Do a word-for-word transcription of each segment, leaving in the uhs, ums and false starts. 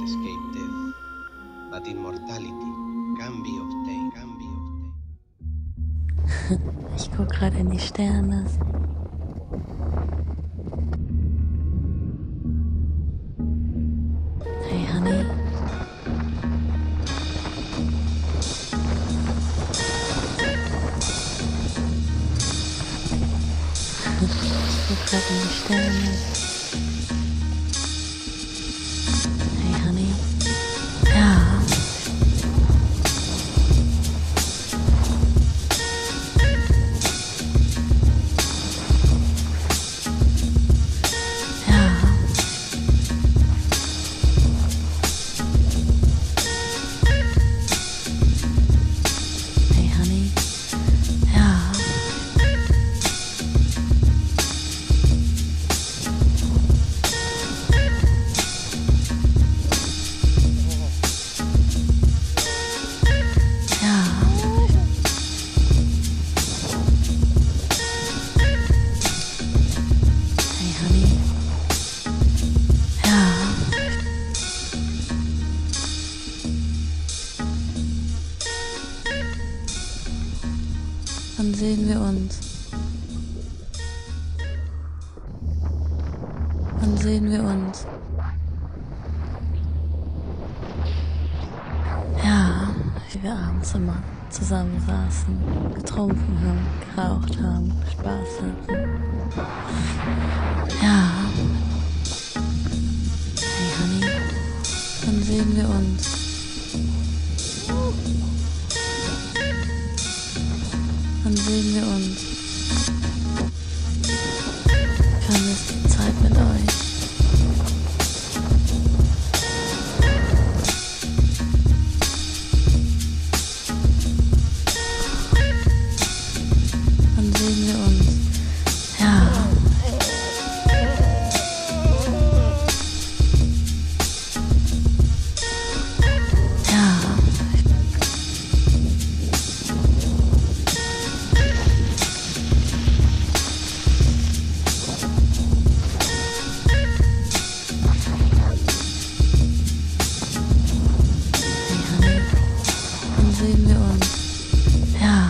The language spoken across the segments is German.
escape death, but immortality can be obtained, can be obtained. Ich guck gerade in die Sterne. Hey, Honey. Ich guck gerade in die Sterne. Hey, Honey. Ja. Wann sehen wir uns? Wann sehen wir uns? Ja, wie wir abends immer zusammen saßen, getrunken haben, geraucht haben, Spaß hatten. Ja. Hey, Honey, wann sehen wir uns? Wann sehen wir uns? Ich vermisse die Zeit mit euch. Wann sehen wir uns? Ja. Sehen wir uns? Ja.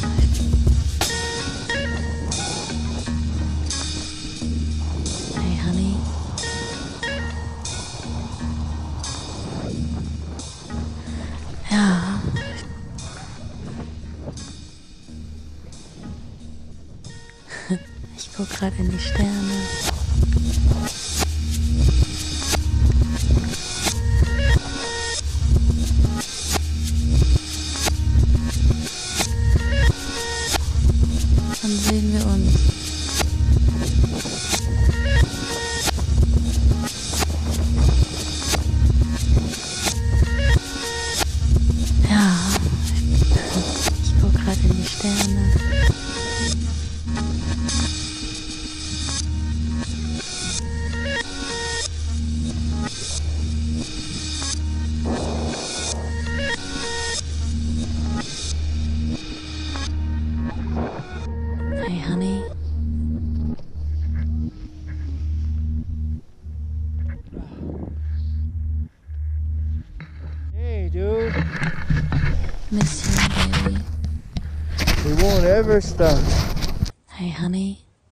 Hey, Honey. Ja. Ich guck gerade in die Sterne. Wann sehen wir uns? Ja, ich guck gerade in die Sterne. Hey, Honey. Hey, dude. Miss you, baby. We won't ever stop. Hey, Honey.